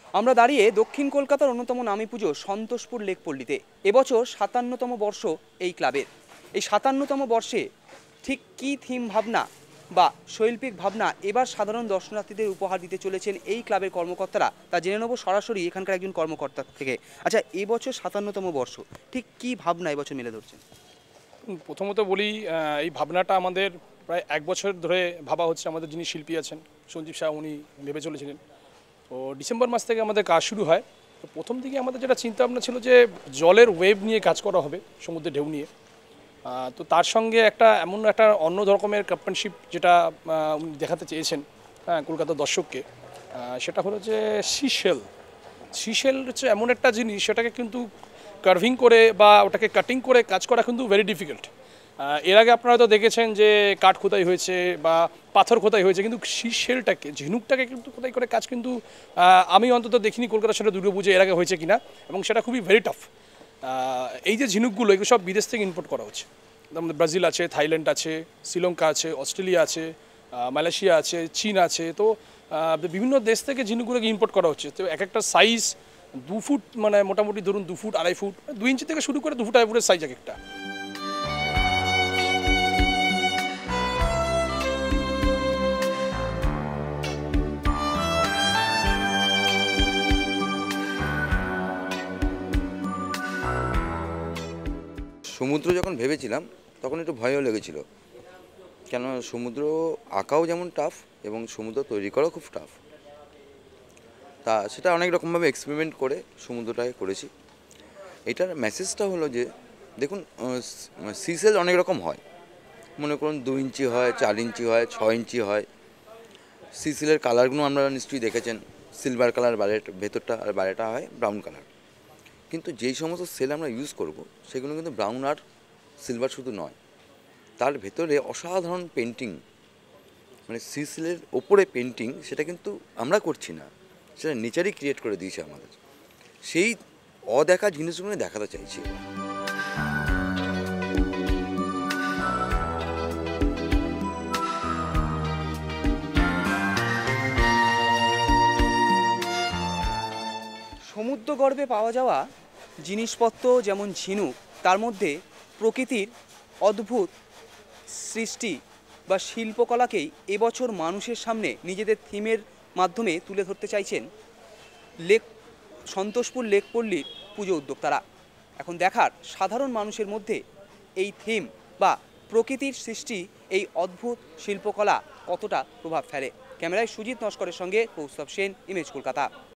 আমরা দাঁড়িয়ে দক্ষিণ কলকাতার অন্যতম নামী পুজো সন্তোষপুর লেকপল্লীতে। এবছর ৫৭তম বর্ষ এই ক্লাবের। এই ৫৭তম বর্ষে ঠিক কী থিম ভাবনা বা শৈল্পিক ভাবনা এবার সাধারণ দর্শনার্থীদের উপহার দিতে চলেছেন এই ক্লাবের কর্মকর্তারা, তা জেনে নেব সরাসরি এখানকার একজন কর্মকর্তা থেকে। আচ্ছা, এবছর ৫৭তম বর্ষ, ঠিক কী ভাবনা এবছর মেলে ধরছেন? প্রথমত বলি, এই ভাবনাটা আমাদের প্রায় ১ বছর ধরে ভাবা হচ্ছে। আমাদের যিনি শিল্পী আছেন সঞ্জীব শাহ, উনি ভেবে চলেছিলেন। তো ডিসেম্বর মাস থেকে আমাদের কাজ শুরু হয়। তো প্রথম দিকে আমাদের যেটা চিন্তা ভাবনা ছিল যে জলের ওয়েভ নিয়ে কাজ করা হবে, সমুদ্রের ঢেউ নিয়ে। তো তার সঙ্গে এমন একটা অন্য রকমের ক্রাফটম্যানশিপ যেটা উনি দেখাতে চেয়েছেন, হ্যাঁ, কলকাতার দর্শককে, সেটা হলো যে সিশেল হচ্ছে এমন একটা জিনিস, সেটাকে কিন্তু কার্ভিং করে বা ওটাকে কাটিং করে কাজ করা কিন্তু ভেরি ডিফিকাল্ট। এর আগে আপনারা হয়তো দেখেছেন যে কাঠ খোদাই হয়েছে বা পাথর খোদাই হয়েছে, কিন্তু সিশেলটাকে, ঝিনুকটাকে কিন্তু খোদাই করে কাজ কিন্তু আমি অন্তত দেখিনি কলকাতার সাথে দুর্গাপুজো এর আগে হয়েছে কিনা, এবং সেটা খুবই ভেরি টাফ। এই যে ঝিনুকগুলো, এগুলো সব বিদেশ থেকে ইম্পোর্ট করা হচ্ছে। আমাদের ব্রাজিল আছে, থাইল্যান্ড আছে, শ্রীলঙ্কা আছে, অস্ট্রেলিয়া আছে, মালয়েশিয়া আছে, চীন আছে। তো বিভিন্ন দেশ থেকে ঝিনুকগুলোকে ইম্পোর্ট করা হচ্ছে। তো এক একটা সাইজ ২ ফুট, মানে মোটামুটি ধরুন ২ ফুট, ২.৫ ফুট, ২ ইঞ্চি থেকে শুরু করে ২ ফুট ২.৫ ফুটের সাইজ এক একটা। সমুদ্র যখন ভেবেছিলাম তখন একটু ভয়ও লেগেছিল, কেন সমুদ্র আঁকাও যেমন টাফ এবং সমুদ্র তৈরি করাও খুব টাফ। তা সেটা অনেক রকমভাবে এক্সপেরিমেন্ট করে সমুদ্রটাকে করেছি। এটার মেসেজটা হলো যে দেখুন, সিসেল অনেক রকম হয়। মনে করুন ২ ইঞ্চি হয়, ৪ ইঞ্চি হয়, ৬ ইঞ্চি হয়। সিসেলের কালারগুলো আপনারা নিশ্চয়ই দেখেছেন, সিলভার কালার ভেতরটা, আর বাইরেটা হয় ব্রাউন কালার। কিন্তু যেই সমস্ত সেল আমরা ইউজ করব সেগুলো কিন্তু ব্রাউন আর সিলভার শুধু নয়, তার ভেতরে অসাধারণ পেন্টিং, মানে সিসেলের ওপরে পেন্টিং, সেটা কিন্তু আমরা করছি না, সেটা নেচারই ক্রিয়েট করে দিয়েছে আমাদের। সেই অদেখা জিনিসগুলো দেখাতে চাইছি। সমুদ্রগর্ভে পাওয়া যাওয়া জিনিসপত্র যেমন ঝিনুক, তার মধ্যে প্রকৃতির অদ্ভুত সৃষ্টি বা শিল্পকলাকেই এবছর মানুষের সামনে নিজেদের থিমের মাধ্যমে তুলে ধরতে চাইছেন লেক সন্তোষপুর লেকপল্লীর পুজো উদ্যোক্তারা। এখন দেখার সাধারণ মানুষের মধ্যে এই থিম বা প্রকৃতির সৃষ্টি, এই অদ্ভুত শিল্পকলা কতটা প্রভাব ফেলে। ক্যামেরায় সুজিত নস্করের সঙ্গে কৌস্তব সেন, ইমেজ কলকাতা।